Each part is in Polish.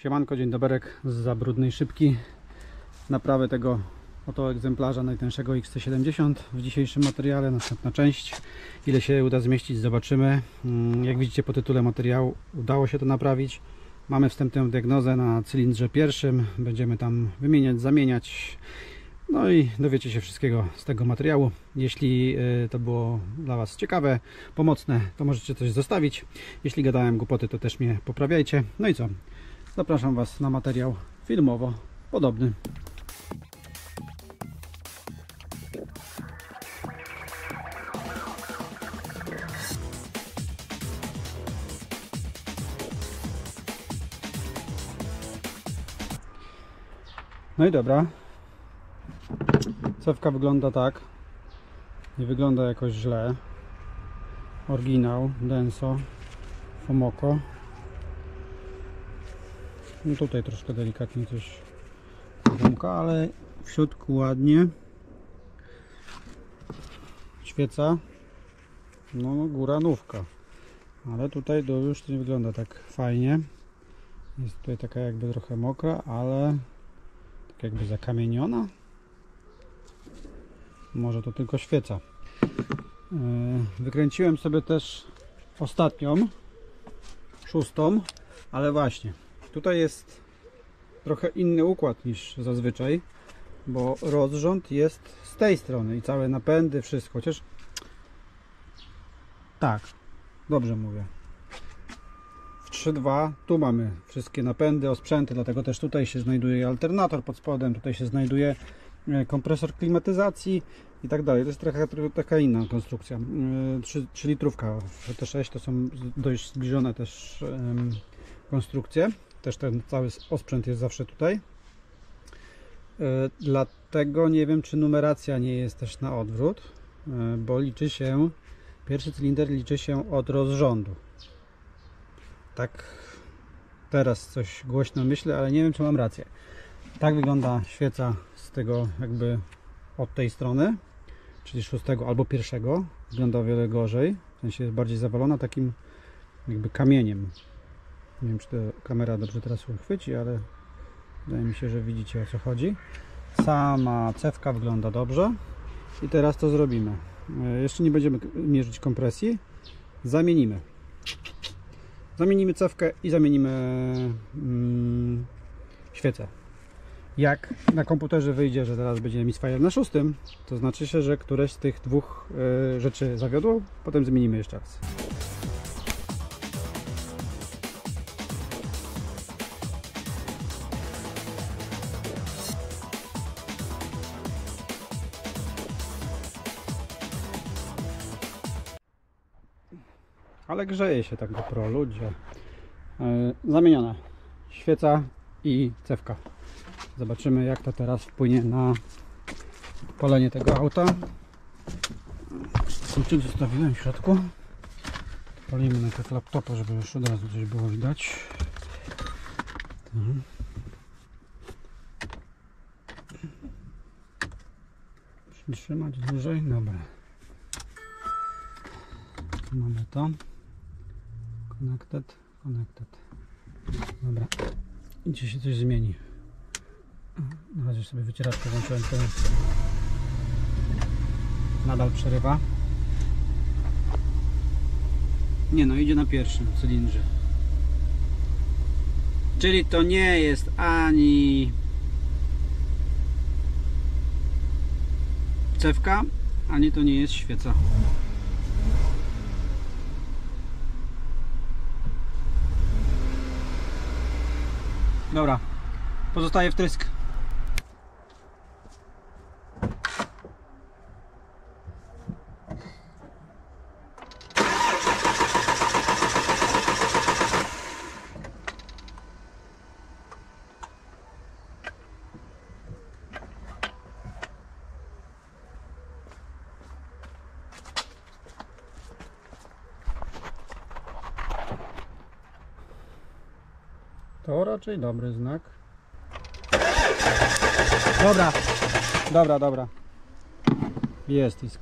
Siemanko, dzień doberek z Zabrudnej Szybki. Naprawę tego oto egzemplarza najtańszego XT70 w dzisiejszym materiale. Następna część. Ile się uda zmieścić, zobaczymy. Jak widzicie po tytule materiału, udało się to naprawić. Mamy wstępną diagnozę na cylindrze pierwszym. Będziemy tam wymieniać, zamieniać. No i dowiecie się wszystkiego z tego materiału. Jeśli to było dla Was ciekawe, pomocne, to możecie coś zostawić. Jeśli gadałem głupoty, to też mnie poprawiajcie. No i co? Zapraszam Was na materiał filmowo podobny. No i dobra. Cewka wygląda tak. Nie wygląda jakoś źle. Oryginał, Denso, Fomoko. No tutaj troszkę delikatnie coś gumka, ale w środku ładnie. Świeca. No góra nówka. Ale tutaj to już nie wygląda tak fajnie. Jest tutaj taka jakby trochę mokra, ale tak jakby zakamieniona. Może to tylko świeca. Wykręciłem sobie też ostatnią, szóstą, ale właśnie tutaj jest trochę inny układ niż zazwyczaj, bo rozrząd jest z tej strony i całe napędy, wszystko, chociaż tak, dobrze mówię. W 3.2 tu mamy wszystkie napędy, osprzęty, dlatego też tutaj się znajduje alternator pod spodem, tutaj się znajduje kompresor klimatyzacji i tak dalej. To jest taka inna konstrukcja. 3 litrówka T6 to są dość zbliżone też konstrukcje. Też ten cały osprzęt jest zawsze tutaj. Dlatego nie wiem, czy numeracja nie jest też na odwrót, bo liczy się, pierwszy cylinder liczy się od rozrządu. Tak teraz coś głośno myślę, ale nie wiem, czy mam rację. Tak wygląda świeca z tego jakby od tej strony, czyli szóstego albo pierwszego. Wygląda o wiele gorzej, w sensie jest bardziej zawalona takim jakby kamieniem. Nie wiem, czy ta kamera dobrze teraz uchwyci, ale wydaje mi się, że widzicie, o co chodzi. Sama cewka wygląda dobrze i teraz to zrobimy. Jeszcze nie będziemy mierzyć kompresji. Zamienimy cewkę i zamienimy świecę. Jak na komputerze wyjdzie, że teraz będzie misfire na 6, to znaczy się, że któreś z tych dwóch rzeczy zawiodło. Potem zmienimy jeszcze raz. Ale grzeje się tak GoPro, ludzie. Zamienione świeca i cewka. Zobaczymy, jak to teraz wpłynie na palenie tego auta. Kluczyk zostawiłem w środku. Palimy najpierw laptopa, żeby już od razu coś było widać. Przytrzymać dłużej. Dobra. Tu mamy to. Connected. Dobra. Idzie się coś zmieni. Na razie sobie wycieraczkę włączyłem, to nadal przerywa. Nie no, idzie na pierwszym cylindrze. Czyli to nie jest ani cewka, ani to nie jest świeca. Dobra, pozostaje wtrysk. To raczej dobry znak. Dobra. Jest isk.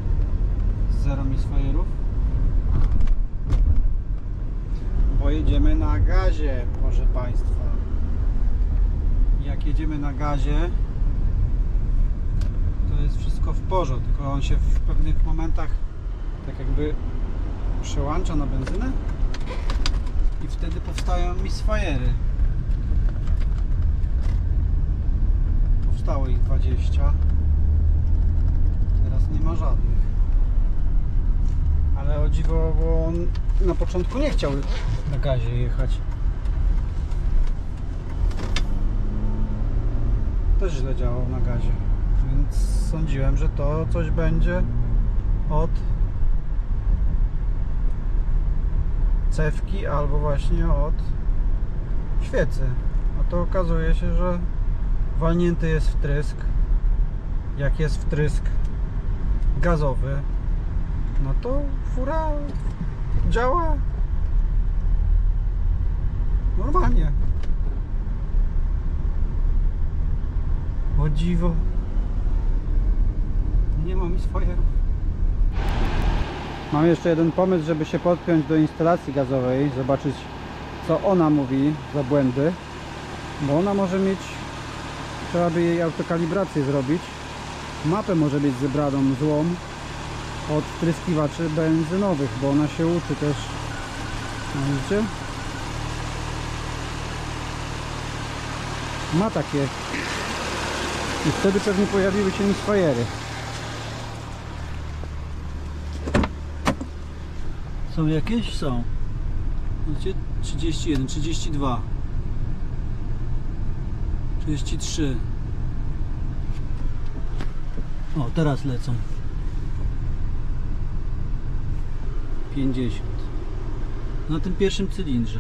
Zero misfire'ów. Pojedziemy na gazie, proszę Państwa. Jak jedziemy na gazie, to jest wszystko w porządku, tylko on się w pewnych momentach tak jakby przełącza na benzynę i wtedy powstają misfire'y. Powstało ich 20, teraz nie ma żadnych. Ale o dziwo, bo on na początku nie chciał na gazie jechać. Też źle działał na gazie, więc sądziłem, że to coś będzie od cewki albo właśnie od świecy. A to okazuje się, że walnięty jest wtrysk. Jak jest wtrysk gazowy, no to fura działa normalnie. O dziwo, nie ma misfire'ów. Mam jeszcze jeden pomysł, żeby się podpiąć do instalacji gazowej, zobaczyć, co ona mówi za błędy, bo ona może mieć, trzeba by jej autokalibrację zrobić. Mapę może mieć zebraną złą od wtryskiwaczy benzynowych, bo ona się uczy też. Widzicie? Ma takie. I wtedy pewnie pojawiły się misfire'y. Są jakieś? Są. Widzicie? 31, 32, 33. O, teraz lecą. 50. Na tym pierwszym cylindrze.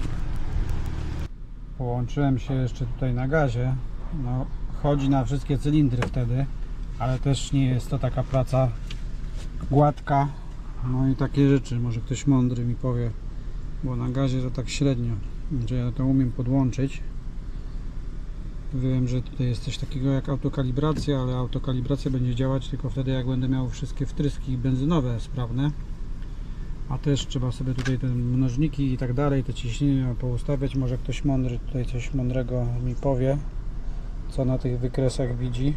Połączyłem się jeszcze tutaj na gazie. No, chodzi na wszystkie cylindry wtedy, ale też nie jest to taka praca gładka. No i takie rzeczy, może ktoś mądry mi powie, bo na gazie to tak średnio, że ja to umiem podłączyć. Wiem, że tutaj jest coś takiego jak autokalibracja, ale autokalibracja będzie działać tylko wtedy, jak będę miał wszystkie wtryski benzynowe sprawne. A też trzeba sobie tutaj te mnożniki i tak dalej, te ciśnienia poustawiać. Może ktoś mądry tutaj coś mądrego mi powie, co na tych wykresach widzi.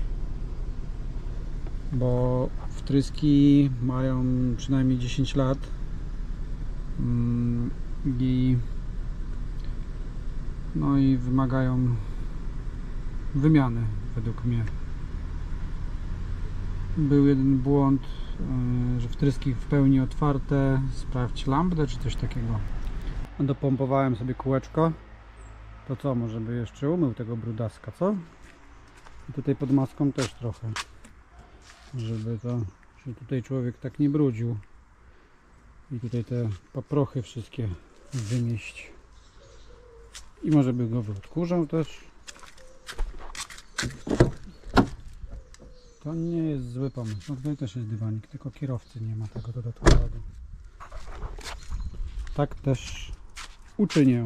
Bo wtryski mają przynajmniej 10 lat no i wymagają wymiany według mnie. Był jeden błąd, że wtryski w pełni otwarte, sprawdź lambdę czy coś takiego. Dopompowałem sobie kółeczko, to co, może by jeszcze umył tego brudaska, co? I tutaj pod maską też trochę, żeby to, że tutaj człowiek tak nie brudził i tutaj te paprochy wszystkie wymieść. I może by go wyodkurzał też. To nie jest zły pomysł. No tutaj też jest dywanik, tylko kierowcy nie ma tego dodatkowego. Tak też uczynię.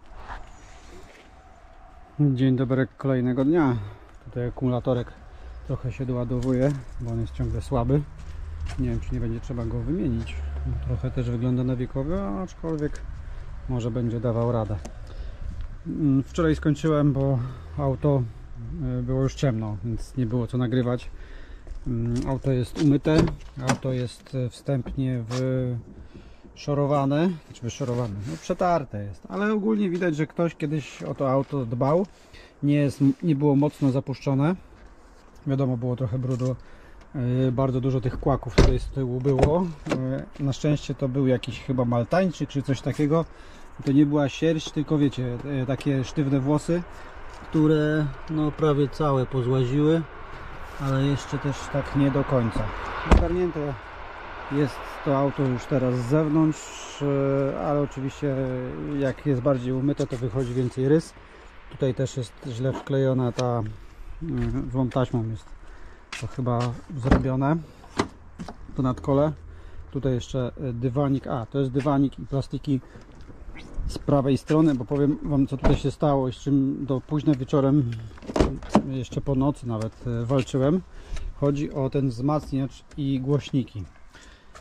Dzień dobry kolejnego dnia. Tutaj akumulatorek trochę się doładowuje, bo on jest ciągle słaby. Nie wiem, czy nie będzie trzeba go wymienić. Trochę też wygląda na wiekowy, aczkolwiek może będzie dawał radę. Wczoraj skończyłem, bo auto było już ciemno, więc nie było co nagrywać. Auto jest umyte, auto jest wstępnie wyszorowane, znaczy wyszorowane, no przetarte jest, ale ogólnie widać, że ktoś kiedyś o to auto dbał. Nie było mocno zapuszczone. Wiadomo, było trochę brudu, bardzo dużo tych kłaków tutaj z tyłu było. Na szczęście to był jakiś chyba maltańczyk czy coś takiego. To nie była sierść, tylko wiecie, takie sztywne włosy, które no prawie całe pozłaziły, ale jeszcze też tak nie do końca. Ogarnięte jest to auto już teraz z zewnątrz, ale oczywiście jak jest bardziej umyte, to wychodzi więcej rys. Tutaj też jest źle wklejona ta złą taśmą, jest to chyba zrobione, to nadkole. Tutaj jeszcze dywanik, to jest dywanik i plastiki z prawej strony, bo powiem wam, co tutaj się stało i z czym do późna wieczorem, jeszcze po nocy nawet walczyłem. Chodzi o ten wzmacniacz i głośniki.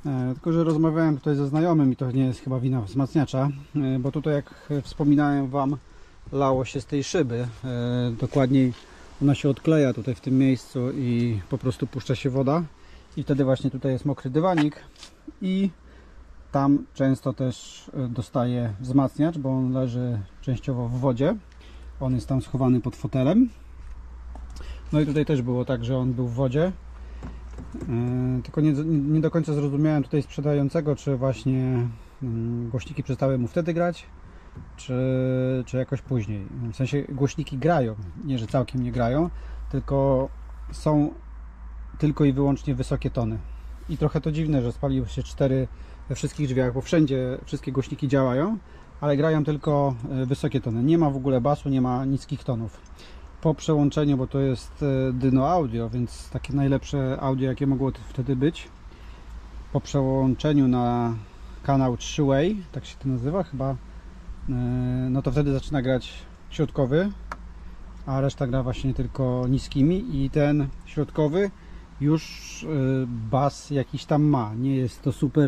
Tylko że rozmawiałem tutaj ze znajomym i to nie jest chyba wina wzmacniacza, bo tutaj, jak wspominałem Wam, lało się z tej szyby. Dokładniej ona się odkleja tutaj w tym miejscu i po prostu puszcza się woda i wtedy właśnie tutaj jest mokry dywanik i tam często też dostaje wzmacniacz, bo on leży częściowo w wodzie. On jest tam schowany pod fotelem. No i tutaj też było tak, że on był w wodzie. Tylko nie do końca zrozumiałem tutaj sprzedającego, czy właśnie głośniki przestały mu wtedy grać, czy jakoś później. W sensie głośniki grają, nie że całkiem nie grają, tylko są tylko i wyłącznie wysokie tony. I trochę to dziwne, że spaliły się 4 we wszystkich drzwiach, bo wszędzie wszystkie głośniki działają, ale grają tylko wysokie tony. Nie ma w ogóle basu, nie ma niskich tonów. Po przełączeniu, bo to jest Dyno Audio, więc takie najlepsze audio, jakie mogło wtedy być, po przełączeniu na kanał 3-way, tak się to nazywa chyba, no to wtedy zaczyna grać środkowy, a reszta gra właśnie tylko niskimi i ten środkowy już bas jakiś tam ma. Nie jest to super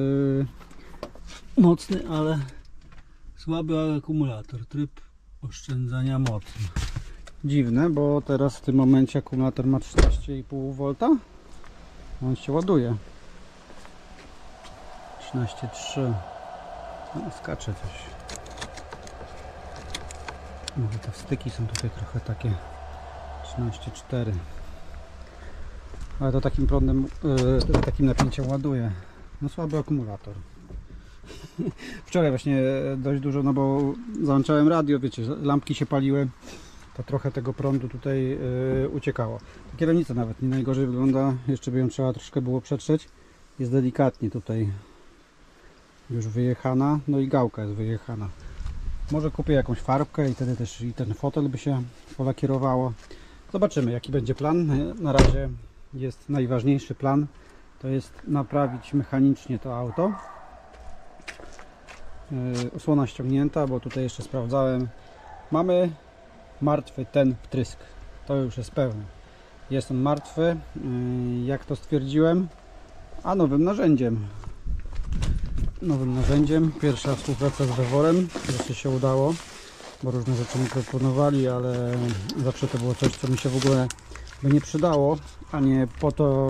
mocny, ale słaby akumulator, tryb oszczędzania mocy. Dziwne, bo teraz w tym momencie akumulator ma 13,5 V. On się ładuje. 13,3. No, skacze coś. Może te wstyki są tutaj trochę takie 13,4. Ale to takim prądem, takim napięciem ładuje. No słaby akumulator. Wczoraj właśnie dość dużo, no bo załączałem radio, wiecie, lampki się paliły, to trochę tego prądu tutaj uciekało. Ta kierownica nawet nie najgorzej wygląda, jeszcze by ją trzeba troszkę było przetrzeć. Jest delikatnie tutaj już wyjechana, no i gałka jest wyjechana. Może kupię jakąś farbkę i wtedy też i ten fotel by się polakierowało. Zobaczymy, jaki będzie plan. Na razie jest najważniejszy plan, to jest naprawić mechanicznie to auto. Osłona ściągnięta, bo tutaj jeszcze sprawdzałem. Mamy martwy ten wtrysk. To już jest pewne. Jest on martwy, jak to stwierdziłem, a nowym narzędziem. Pierwsza współpraca z Weworem, wreszcie się udało, bo różne rzeczy mi proponowali, ale zawsze to było coś, co mi się w ogóle by nie przydało, a nie po to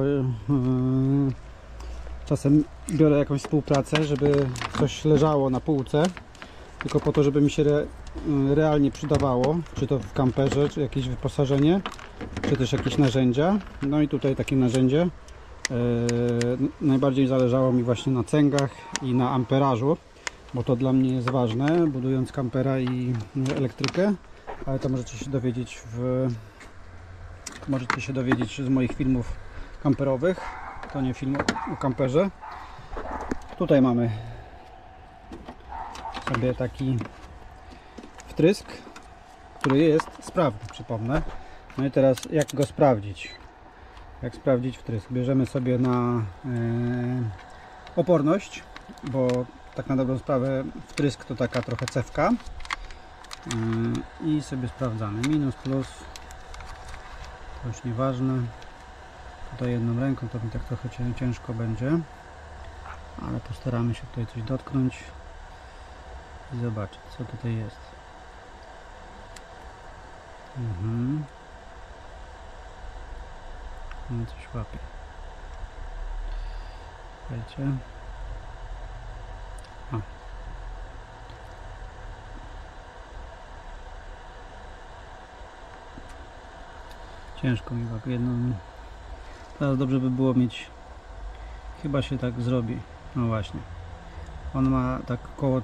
czasem biorę jakąś współpracę, żeby coś leżało na półce, tylko po to, żeby mi się realnie przydawało, czy to w kamperze, czy jakieś wyposażenie, czy też jakieś narzędzia. No i tutaj takie narzędzie. Najbardziej zależało mi właśnie na cęgach i na amperażu, bo to dla mnie jest ważne, budując kampera i elektrykę, ale to możecie się dowiedzieć z moich filmów kamperowych, to nie film o kamperze. Tutaj mamy sobie taki wtrysk, który jest sprawny, przypomnę. No i teraz jak go sprawdzić? Jak sprawdzić wtrysk? Bierzemy sobie na oporność, bo tak na dobrą sprawę wtrysk to taka trochę cewka, i sobie sprawdzamy minus, plus, to już nieważne. Tutaj jedną ręką to mi tak trochę ciężko będzie, ale postaramy się tutaj coś dotknąć i zobaczyć, co tutaj jest. No, coś łapie. Słuchajcie. O. Ciężko mi łapie jedną. Teraz dobrze by było mieć. Chyba się tak zrobi. No właśnie. On ma tak około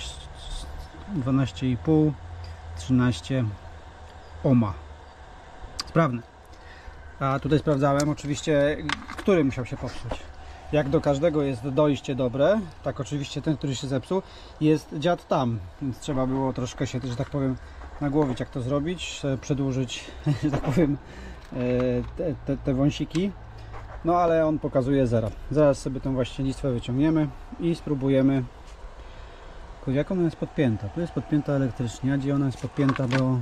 12,5 13 ohma. Sprawny. A tutaj sprawdzałem oczywiście, który musiał się popsuć. Jak do każdego jest dojście dobre, tak oczywiście ten, który się zepsuł, jest dziad tam, więc trzeba było troszkę się, że tak powiem, nagłowić, jak to zrobić, przedłużyć, że tak powiem, te wąsiki. No ale on pokazuje 0. Zaraz sobie tą właśnie listwę wyciągniemy i spróbujemy. Jak ona jest podpięta? Tu jest podpięta elektrycznie, a gdzie ona jest podpięta do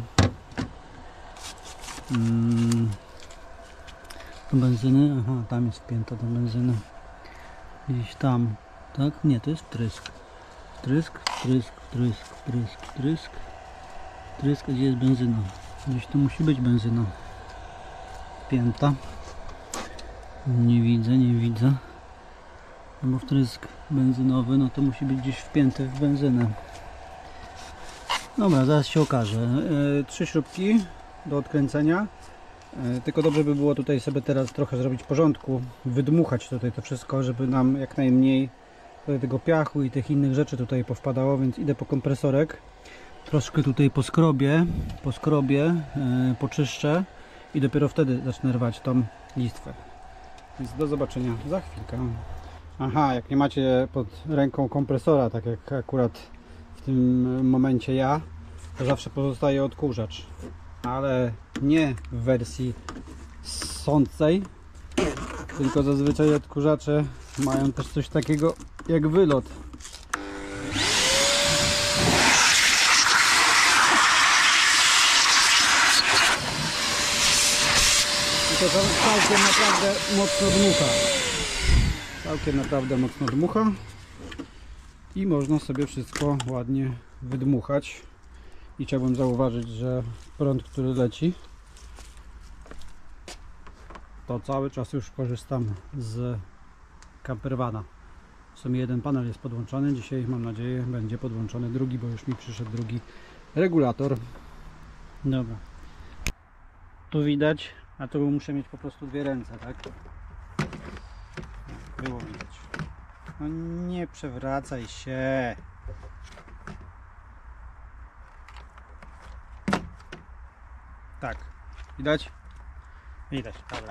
benzyny? Aha, tam jest wpięta do benzyny. Gdzieś tam, tak? Nie, to jest wtrysk. Wtrysk, wtrysk, wtrysk, wtrysk, wtrysk. Wtrysk, a gdzie jest benzyna? Gdzieś tu musi być benzyna. Pięta. Nie widzę, nie widzę. Bo wtrysk benzynowy, no to musi być gdzieś wpięty w benzynę. Dobra, zaraz się okaże. 3 śrubki do odkręcenia. Tylko dobrze by było tutaj sobie teraz trochę zrobić porządku, wydmuchać tutaj to wszystko, żeby nam jak najmniej tego piachu i tych innych rzeczy tutaj powpadało, więc idę po kompresorek. Troszkę tutaj poskrobię, poczyszczę i dopiero wtedy zacznę rwać tą listwę. Więc do zobaczenia za chwilkę. Aha, jak nie macie pod ręką kompresora, tak jak akurat w tym momencie ja, to zawsze pozostaje odkurzacz. Ale nie w wersji sącej, tylko zazwyczaj odkurzacze mają też coś takiego jak wylot. I to całkiem naprawdę mocno dmucha. Całkiem naprawdę mocno dmucha. I można sobie wszystko ładnie wydmuchać. I chciałbym zauważyć, że prąd, który leci, to cały czas już korzystam z campervana. W sumie jeden panel jest podłączony, dzisiaj mam nadzieję będzie podłączony drugi, bo już mi przyszedł drugi regulator. Dobra, tu widać, a tu muszę mieć po prostu 2 ręce, tak? Było widać. No nie przewracaj się. Tak, widać? Widać, dobra.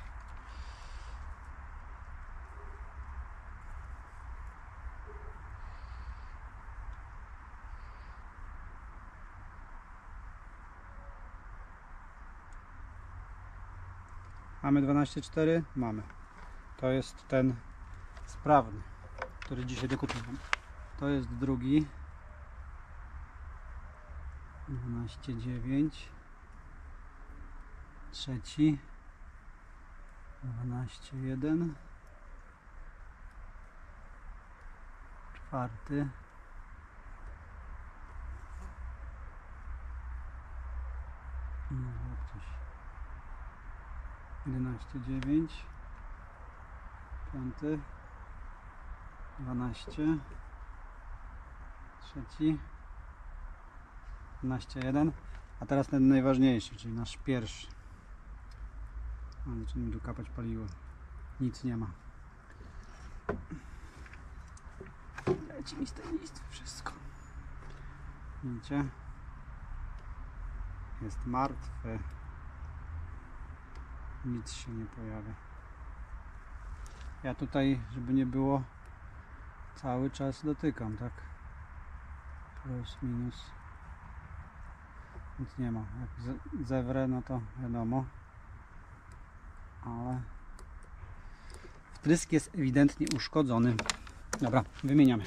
Mamy 12,4? Mamy. To jest ten sprawny, który dzisiaj dokupiłem. To jest drugi. 12,9. Trzeci. 12,1. Czwarty. No, coś. 11,9. Piąty. 12. Trzeci. 12,1. A teraz ten najważniejszy, czyli nasz pierwszy. Zaczyna mi tu kapać paliwo. Nic nie ma. Leci mi z tej listwy wszystko. Widzicie? Jest martwy. Nic się nie pojawia. Ja tutaj, żeby nie było, cały czas dotykam, tak? Plus, minus. Nic nie ma. Jak zewrę, no to wiadomo. Ale wtrysk jest ewidentnie uszkodzony. Dobra, wymieniamy.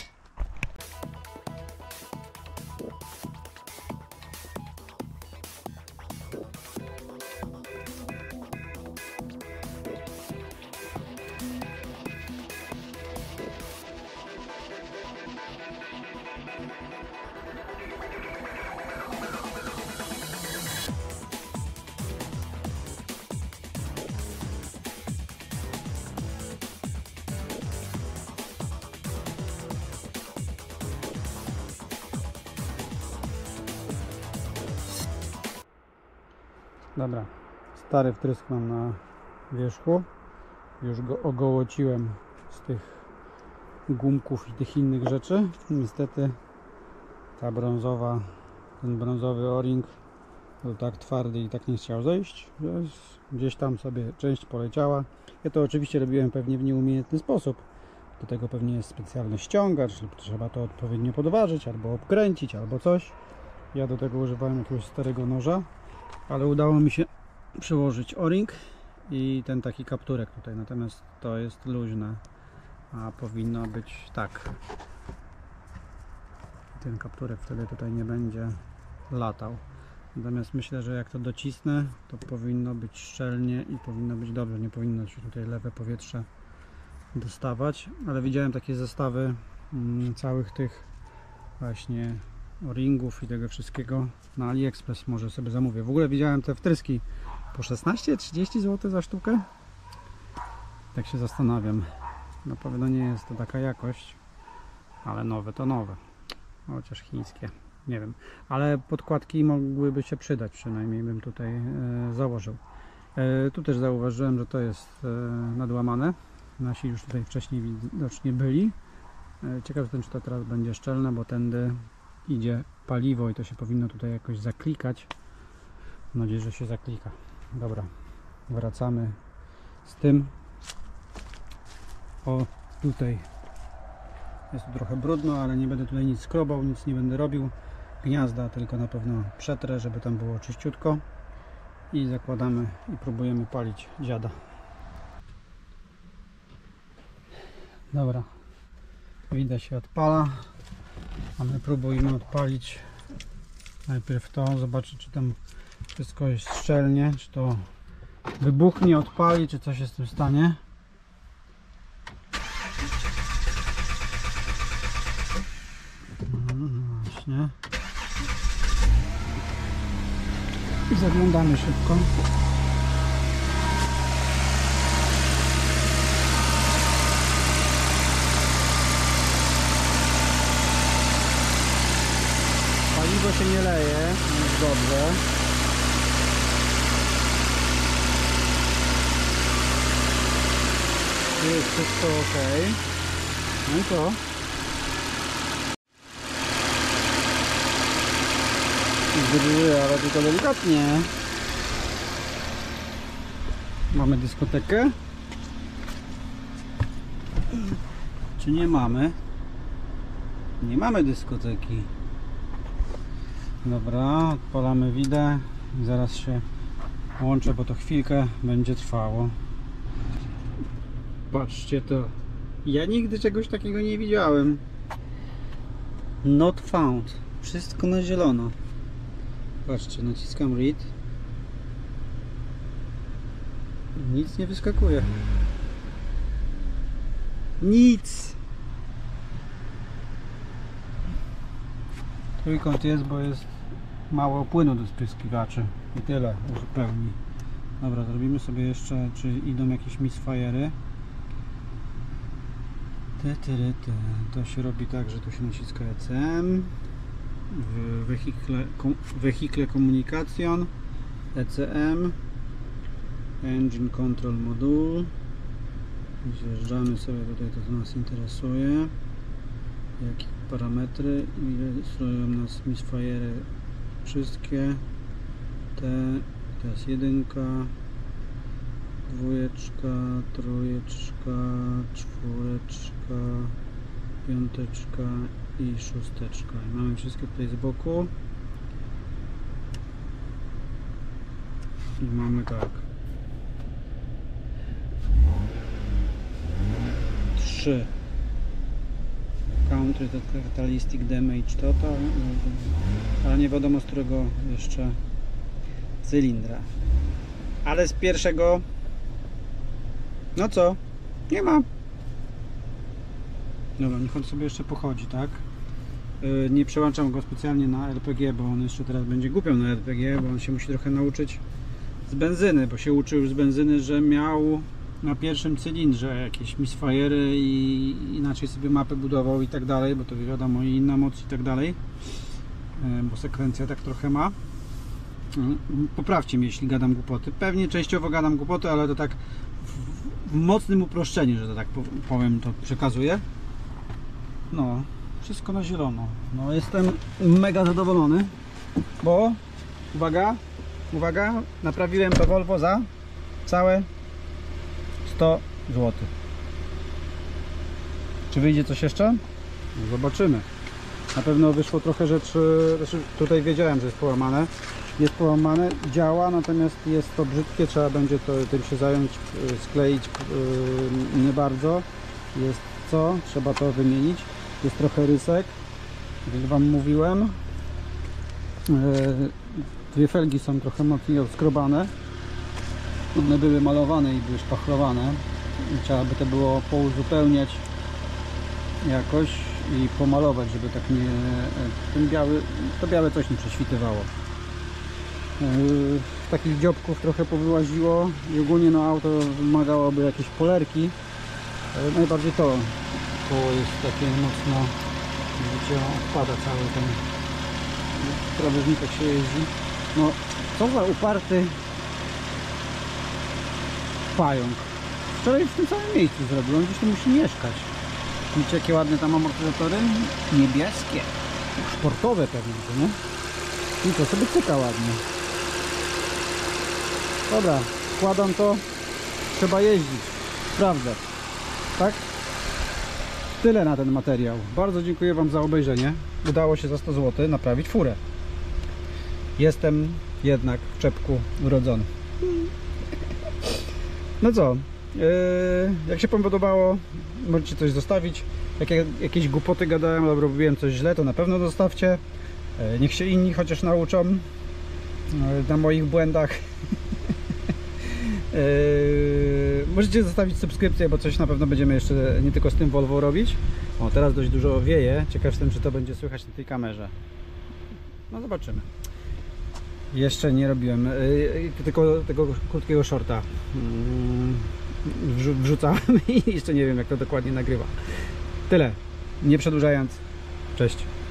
Dobra, stary wtrysk mam na wierzchu. Już go ogołociłem z tych gumków i tych innych rzeczy. Niestety ta brązowa, ten brązowy o-ring był tak twardy i tak nie chciał zejść, że gdzieś tam sobie część poleciała. Ja to oczywiście robiłem pewnie w nieumiejętny sposób. Do tego pewnie jest specjalny ściągacz, lub trzeba to odpowiednio podważyć, albo obkręcić, albo coś. Ja do tego używałem jakiegoś starego noża, ale udało mi się przełożyć o-ring i ten taki kapturek tutaj, natomiast to jest luźne, a powinno być tak. Ten kapturek wtedy tutaj nie będzie latał. Natomiast myślę, że jak to docisnę, to powinno być szczelnie i powinno być dobrze. Nie powinno się tutaj lewe powietrze dostawać, ale widziałem takie zestawy całych tych właśnie o-ringów i tego wszystkiego na AliExpress, może sobie zamówię. W ogóle widziałem te wtryski po 16-30 zł za sztukę. Tak się zastanawiam. Na pewno nie jest to taka jakość, ale nowe to nowe. Chociaż chińskie, nie wiem. Ale podkładki mogłyby się przydać, przynajmniej bym tutaj założył. Tu też zauważyłem, że to jest nadłamane. Nasi już tutaj wcześniej widocznie byli. Ciekaw jestem, czy to teraz będzie szczelne, bo tędy idzie paliwo i to się powinno tutaj jakoś zaklikać. Mam nadzieję, że się zaklika. Dobra, wracamy z tym. O, tutaj jest tu trochę brudno, ale nie będę tutaj nic skrobał, nic nie będę robił. Gniazda tylko na pewno przetrę, żeby tam było czyściutko. I zakładamy i próbujemy palić dziada. Dobra, widać się odpala, a my próbujemy odpalić najpierw to, zobaczyć, czy tam wszystko jest szczelnie, czy to wybuchnie, odpali, czy coś się z tym stanie. No właśnie. I zaglądamy szybko. Paliwo się nie leje, jest dobrze. Jest wszystko ok. No i co? Ale tylko delikatnie. Mamy dyskotekę? Czy nie mamy? Nie mamy dyskoteki. Dobra, odpalamy widę i zaraz się łączę, bo to chwilkę będzie trwało. Patrzcie to. Ja nigdy czegoś takiego nie widziałem. Not found. Wszystko na zielono. Patrzcie, naciskam read. Nic nie wyskakuje. Nic! Trójkąt jest, bo jest mało płynu do spryskiwaczy. I tyle uzupełni. Dobra, zrobimy sobie jeszcze, czy idą jakieś misfire'y. To się robi tak, że tu się naciska ECM. W wehikle Communication, ECM, Engine Control Module. Zjeżdżamy sobie tutaj to, co nas interesuje. Jakie parametry, ile stoją nas misfire'y, wszystkie. To jest jedynka, dwójeczka, trójeczka, czwóreczka, piąteczka i szósteczka. I mamy wszystkie tutaj z boku. I mamy tak. 3. Country to Catalytic Damage Total, ale nie wiadomo z którego jeszcze cylindra. Ale z pierwszego, no co? Nie ma. Dobra, niech on sobie jeszcze pochodzi, tak? Nie przełączam go specjalnie na LPG, bo on jeszcze teraz będzie głupią na LPG, bo on się musi trochę nauczyć z benzyny, bo się uczył z benzyny, że miał na pierwszym cylindrze jakieś misfire'y i inaczej sobie mapę budował i tak dalej, bo to wiadomo, i inna moc i tak dalej, bo sekwencja tak trochę ma. Poprawcie mnie, jeśli gadam głupoty. Pewnie częściowo gadam głupoty, ale to tak w mocnym uproszczeniu, że to tak powiem, to przekazuję. No, wszystko na zielono. No, jestem mega zadowolony, bo uwaga, naprawiłem to Volvo za całe 100 zł. Czy wyjdzie coś jeszcze? No, zobaczymy. Na pewno wyszło trochę rzeczy, znaczy tutaj wiedziałem, że jest połamane. Jest połamane, działa, natomiast jest to brzydkie, trzeba będzie tym się zająć, skleić nie bardzo. Jest co? Trzeba to wymienić. Jest trochę rysek, jak Wam mówiłem. Dwie felgi są trochę mocniej oskrobane. One były malowane i były szpachlowane. Trzeba by to było pouzupełniać jakoś i pomalować, żeby tak nie... to białe coś nie prześwitywało. Takich dziobków trochę powyłaziło i ogólnie no auto wymagałoby jakieś polerki. Najbardziej to koło jest takie mocno, widzicie, odpada cały ten krawężnik, jak się jeździ. No co za uparty pająk. Wczoraj w tym samym miejscu zrobił, on gdzieś tu musi mieszkać. Widzicie, jakie ładne tam amortyzatory? Niebieskie. Sportowe pewnie, nie? I to sobie cyka ładnie. Dobra, wkładam to. Trzeba jeździć. Sprawdzać. Tak? Tyle na ten materiał. Bardzo dziękuję Wam za obejrzenie. Udało się za 100 zł naprawić furę. Jestem jednak w czepku urodzony. No co? Jak się Wam podobało, możecie coś zostawić. Jak jakieś głupoty gadałem albo robiłem coś źle, to na pewno zostawcie. Niech się inni chociaż nauczą na moich błędach. Możecie zostawić subskrypcję, bo coś na pewno będziemy jeszcze nie tylko z tym Volvo robić. O, teraz dość dużo wieje. Ciekaw jestem, czy to będzie słychać na tej kamerze. No zobaczymy. Jeszcze nie robiłem tylko tego krótkiego shorta. Wrzucałem i jeszcze nie wiem, jak to dokładnie nagrywa. Tyle. Nie przedłużając. Cześć.